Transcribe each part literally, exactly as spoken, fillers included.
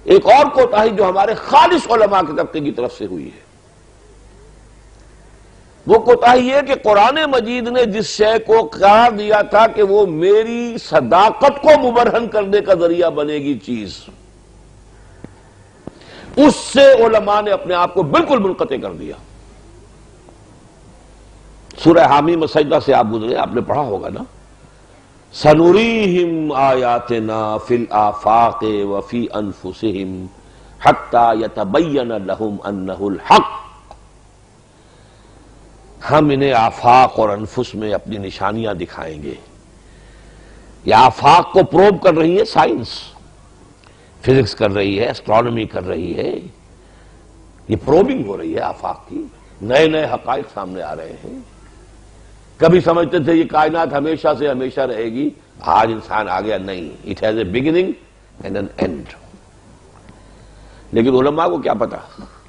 ایک اور کوتاہی جو ہمارے خالص علماء کے طبقے کی طرف سے ہوئی ہے، وہ کوتاہی یہ کہ قرآن مجید نے جس شے کو قرار دیا تھا کہ وہ میری صداقت کو مبرہن کرنے کا ذریعہ بنے گی چیز، اس سے علماء نے اپنے آپ کو بالکل منقطع کر دیا۔ سورہ حامیم سجدہ سے آپ گزرے، آپ نے پڑھا ہوگا نا، سنریہم آیاتنا فی الآفاق وفی انفسہم حتی یتبین لہم انہ الحق، ہم انہیں آفاق اور انفس میں اپنی نشانیاں دکھائیں گے۔ یہ آفاق کو پروب کر رہی ہے سائنس، فزکس کر رہی ہے، اسٹرانومی کر رہی ہے، یہ پروبنگ ہو رہی ہے آفاق کی، نئے نئے حقائق سامنے آ رہے ہیں۔ کبھی سمجھتے تھے یہ کائنات ہمیشہ سے ہمیشہ رہے گی، آج انسان آ گیا نہیں، it has a beginning and an end. لیکن علماء کو کیا پتا،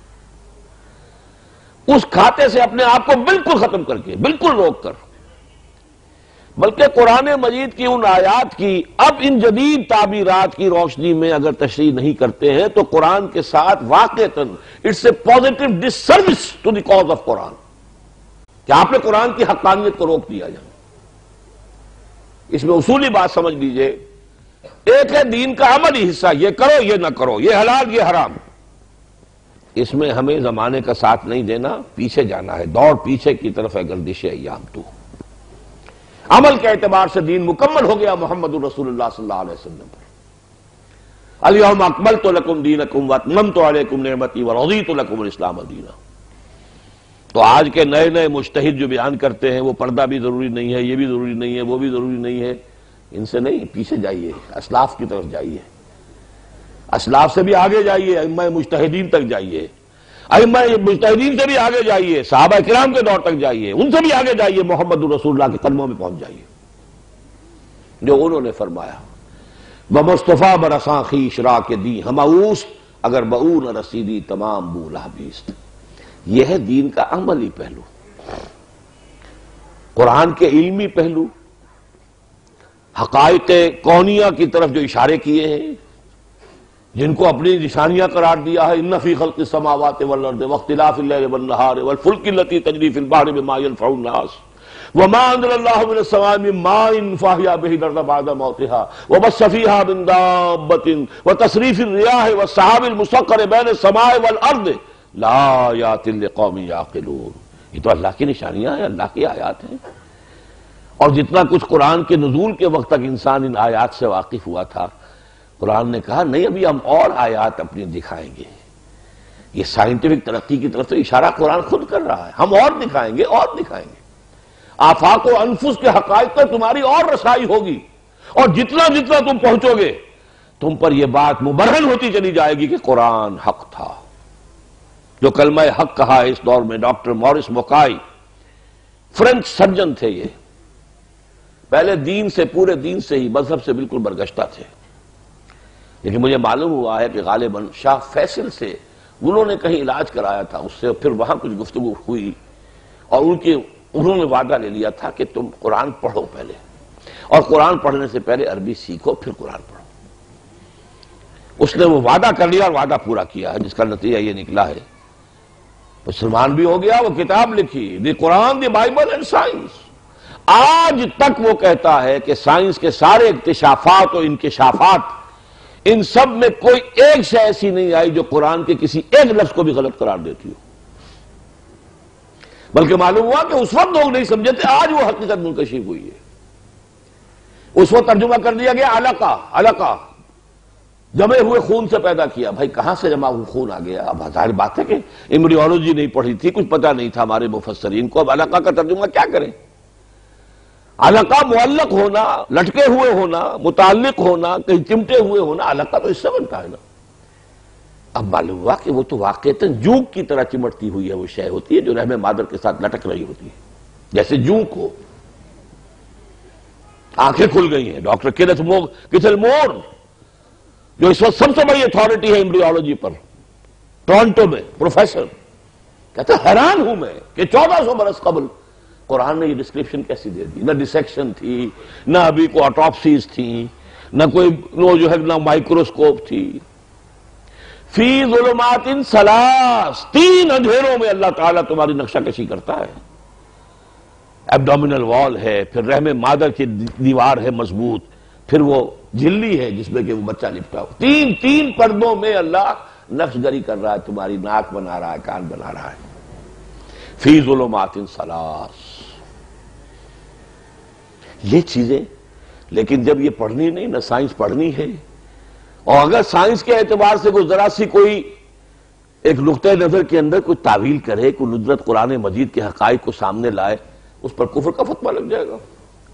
اس کھاتے سے اپنے آپ کو بالکل ختم کر کے، بالکل روک کر، بلکہ قرآن مجید کی ان آیات کی اب ان جدید تعبیرات کی روشنی میں اگر تشریح نہیں کرتے ہیں تو قرآن کے ساتھ واقعتاً it's a positive disservice to the cause of Quran, کہ آپ نے قرآن کی حقانیت کو روک دیا جائے۔ اس میں اصولی بات سمجھ لیجئے، ایک ہے دین کا عملی حصہ، یہ کرو یہ نہ کرو، یہ حلال یہ حرام، اس میں ہمیں زمانے کا ساتھ نہیں دینا، پیچھے جانا ہے، دوڑ پیچھے کی طرف ہے گردش ایام تو۔ عمل کے اعتبار سے دین مکمل ہو گیا محمد رسول اللہ صلی اللہ علیہ وسلم پر۔ الیوم اکملت لکم دینکم واتممت علیکم نعمتی ورضیت لکم الاسلام دینا۔ تو آج کے نئے نئے مجتہد جو بیان کرتے ہیں وہ پردہ بھی ضروری نہیں ہے، یہ بھی ضروری نہیں ہے، وہ بھی ضروری نہیں ہے، ان سے نہیں، پیچھے جائیے، اسلاف کی طرف جائیے، اسلاف سے بھی آگے جائیے، ائمہ مجتہدین تک جائیے، ائمہ مجتہدین سے بھی آگے جائیے، صحابہ کرام کے دور تک جائیے، ان سے بھی آگے جائیے، محمد رسول اللہ کے قدموں میں پہنچ جائیے، جو انہوں نے فرمایا بمصطفیٰ برساں خویش را کے دی ہماؤس اگر بہو نہ رسیدی تمام بولا بیست۔ یہ ہے دین کا عملی پہلو، قرآن کے علمی پہلو، حقائق کونیہ کی طرف جو اشارے کیے ہیں، جن کو اپنی نشانیاں قرار دیا ہے، ان فی خلق السماوات والارض واختلاف اللیل والنہار والفلک التی تجری فی البحر بما ينفع الناس وما انزل اللہ من السماء من ماء فاحیا به الارض بعد موتها وبث فیہا من دابۃ وتصریف الرياح والسحاب المسخر بین السماء والارض لآیات لقوم یعقلون۔ یہ تو اللہ کی نشانیاں ہیں، اللہ کی آیات ہیں، اور جتنا کچھ قرآن کے نزول کے وقت تک انسان ان آیات سے واقف ہوا تھا، قرآن نے کہا نہیں، ابھی ہم اور آیات اپنی دکھائیں گے۔ یہ سائنٹیفک ترقی کی طرف سے اشارہ قرآن خود کر رہا ہے، ہم اور دکھائیں گے اور دکھائیں گے، آفاق و انفس کے حقائق پر تمہاری اور رسائی ہوگی، اور جتنا جتنا تم پہنچو گے تم پر یہ بات مبرہن ہوتی چلی جائے گی کہ قرآن حق تھا۔ جو کلمہ حق کہا ہے اس دور میں ڈاکٹر مورس بوکائی، فرینچ سرجن تھے، یہ پہلے دین سے، پورے دین سے ہی، مذہب سے بالکل برگشتہ تھے، لیکن مجھے معلوم ہوا ہے کہ غالباً شاہ فیصل سے انہوں نے کہیں علاج کرایا تھا، اس سے پھر وہاں کچھ گفتگو ہوئی، اور ان کے انہوں نے وعدہ لے لیا تھا کہ تم قرآن پڑھو پہلے، اور قرآن پڑھنے سے پہلے عربی سیکھو پھر قرآن پڑھو۔ اس نے وہ وعدہ کر لیا اور وعدہ پورا کیا ہے، جس کا نتیجہ یہ نکلا ہے مسلمان بھی ہو گیا، وہ کتاب لکھی the Quran the Bible and science. آج تک وہ کہتا ہے کہ سائنس کے سارے اکتشافات اور انکشافات، ان سب میں کوئی ایک شے ایسی نہیں آئی جو قرآن کے کسی ایک لفظ کو بھی غلط قرار دیتی ہو، بلکہ معلوم ہوا کہ اس وقت لوگ نہیں سمجھے تھے، آج وہ حقیقت منکشف ہوئی ہے۔ اس وقت ترجمہ کر دیا گیا علقہ، علقہ جمے ہوئے خون سے پیدا کیا۔ بھائی کہاں سے جمع ہوئے خون آ گیا؟ اب ظاہر بات ہے کہ ایمبریولوجی نہیں پڑھی تھی، کچھ پتہ نہیں تھا ہمارے مفسرین کو، اب علقہ کا ترجمہ کیا کریں؟ علقہ معلق ہونا، لٹکے ہوئے ہونا، متعلق ہونا، کہیں چمٹے ہوئے ہونا، علقہ تو اس سے بنتا ہے نا۔ اب معلوم ہوا کہ وہ تو واقعتاً جونک کی طرح چمٹتی ہوئی ہے، وہ شے ہوتی ہے جو رحم مادر کے ساتھ لٹک رہی ہوتی ہے، جیسے جونک ہو۔ آنکھیں کھل گئی ہیں۔ Doctor Kenneth Moore Keith L Moore جو اس وقت سب سے بڑی اتھارٹی ہے ایمبریولوجی پر ٹورنٹو میں، پروفیسر، کہتا حیران ہوں میں کہ چودہ سو برس قبل قرآن نے یہ ڈسکرپشن کیسی دے دی؟ نہ ڈسیکشن تھی، نہ ابھی کوئی آٹوپسیز تھیں، نہ کوئی نو جو ہے نہ مائکروسکوپ تھی، فی ظلمات ثلاث، تین اندھیروں میں اللہ تعالیٰ تمہاری نقشہ کشی کرتا ہے. ایبڈومینل وال ہے، پھر رحم مادر کی دیوار ہے مضبوط، پھر وہ جھلی ہے جس میں کہ وہ بچہ لپٹا ہو. تین تین پردوں میں اللہ نقش گری کر رہا ہے، تمہاری ناک بنا رہا ہے، کان بنا رہا ہے. فی ظلمات ثلاث، یہ چیزیں. لیکن جب یہ پڑھنی نہیں نہ سائنس پڑھنی ہے، اور اگر سائنس کے اعتبار سے کوئی ذرا سی کوئی ایک نقطۂ نظر کے اندر کوئی تعویل کرے، کوئی ندرت قرآن مجید کے حقائق کو سامنے لائے، اس پر کفر کا فتویٰ لگ جائے گا.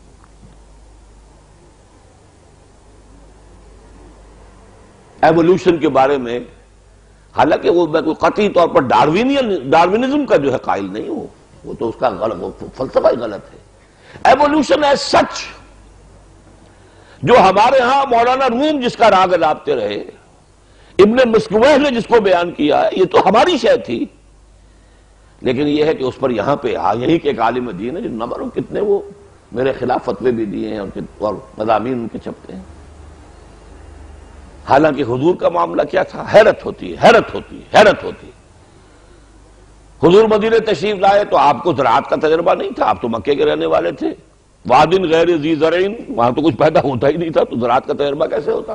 ایوولوشن کے بارے میں حالانکہ وہ میں کوئی قطعی طور پر ڈاروینین ڈاروینزم کا جو ہے قائل نہیں ہوں، وہ تو اس کا غلط فلسفہ ہی غلط ہے. ایوولوشن ایز سچ، جو ہمارے ہاں مولانا روم جس کا راگ الاپتے رہے، ابن مسکوہ نے جس کو بیان کیا ہے، یہ تو ہماری شے تھی. لیکن یہ ہے کہ اس پر یہاں پہ یہی کہ ایک عالم دین ہے، جو نہ معلوم کتنے وہ میرے خلاف فتوے بھی دیے ہیں اور مضامین ان کے چھپتے ہیں. حالانکہ حضور کا معاملہ کیا تھا؟ حیرت ہوتی ہے، حیرت ہوتی ہے، حیرت ہوتی ہے. حضور مدینے تشریف لائے تو آپ کو زراعت کا تجربہ نہیں تھا، آپ تو مکے کے رہنے والے تھے. وادن غیر ذی زرعین، وہاں تو کچھ پیدا ہوتا ہی نہیں تھا، تو زراعت کا تجربہ کیسے ہوتا؟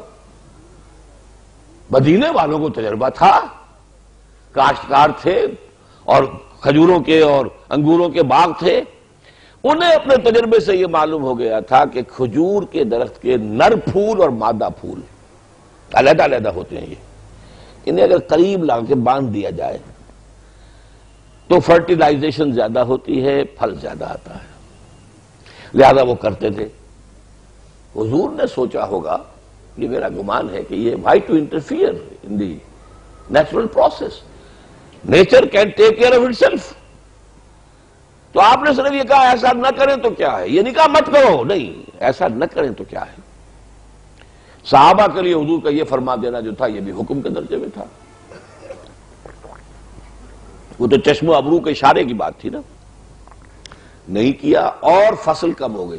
مدینے والوں کو تجربہ تھا، کاشتکار تھے اور کھجوروں کے اور انگوروں کے باغ تھے. انہیں اپنے تجربے سے یہ معلوم ہو گیا تھا کہ کھجور کے درخت کے نر پھول اور مادہ پھول علیحدہ علیحدہ ہوتے ہیں. یہ انہیں اگر قریب لا کے باندھ دیا جائے تو فرٹیلائزیشن زیادہ ہوتی ہے، پھل زیادہ آتا ہے. لہذا وہ کرتے تھے. حضور نے سوچا ہوگا، یہ میرا گمان ہے کہ یہ why to interfere in the natural process, nature can take care of itself. تو آپ نے صرف یہ کہا ایسا نہ کریں تو کیا ہے، یہ نہیں کہا مت کرو، نہیں ایسا نہ کریں تو کیا ہے. صحابہ کے لیے حضور کا یہ فرما دینا جو تھا، یہ بھی حکم کے درجے میں تھا. وہ تو چشم و ابرو کے اشارے کی بات تھی نا. نہیں کیا اور فصل کم ہو گئی.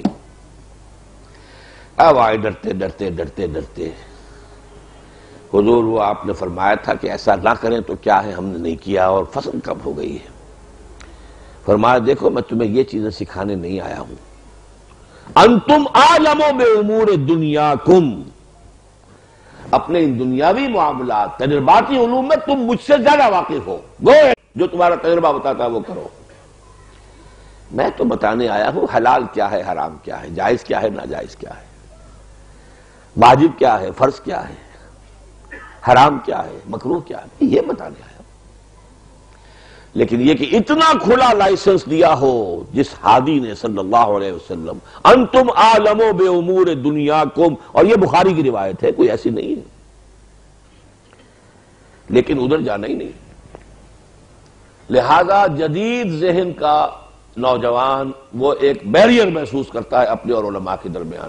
اب آئے ڈرتے ڈرتے ڈرتے ڈرتے حضور وہ آپ نے فرمایا تھا کہ ایسا نہ کریں تو کیا ہے، ہم نے نہیں کیا اور فصل کم ہو گئی ہے. فرمایا دیکھو میں تمہیں یہ چیزیں سکھانے نہیں آیا ہوں. انتم عالم بامور دنیاکم، اپنے ان دنیاوی معاملات تجرباتی علوم میں تم مجھ سے زیادہ واقف ہو. گو جو تمہارا تجربہ بتاتا ہے وہ کرو. میں تو بتانے آیا ہوں حلال کیا ہے، حرام کیا ہے، جائز کیا ہے، ناجائز کیا ہے، واجب کیا ہے، فرض کیا ہے، حرام کیا ہے، مکروہ کیا ہے، یہ بتانے آیا. لیکن یہ کہ اتنا کھلا لائسنس دیا ہو جس ہادی نے صلی اللہ علیہ وسلم، انتم عالم بامور دنیاکم، اور یہ بخاری کی روایت ہے، کوئی ایسی نہیں ہے. لیکن ادھر جانا ہی نہیں. لہذا جدید ذہن کا نوجوان وہ ایک بیریئر محسوس کرتا ہے اپنے اور علماء کے درمیان.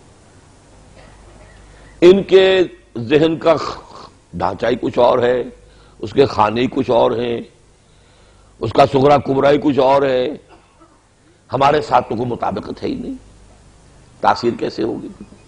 ان کے ذہن کا ڈھانچہ ہی کچھ اور ہے، اس کے کھانے ہی کچھ اور ہیں، اس کا صغرا کبرا ہی کچھ اور ہے. ہمارے ساتھ تو کوئی مطابقت ہے ہی نہیں، تاثیر کیسے ہوگی؟